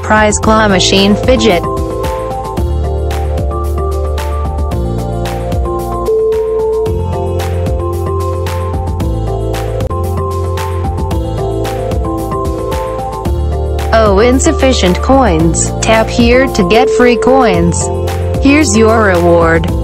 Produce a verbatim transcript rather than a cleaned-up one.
Prize claw machine Fidget. Oh, insufficient coins. Tap here to get free coins. Here's your reward.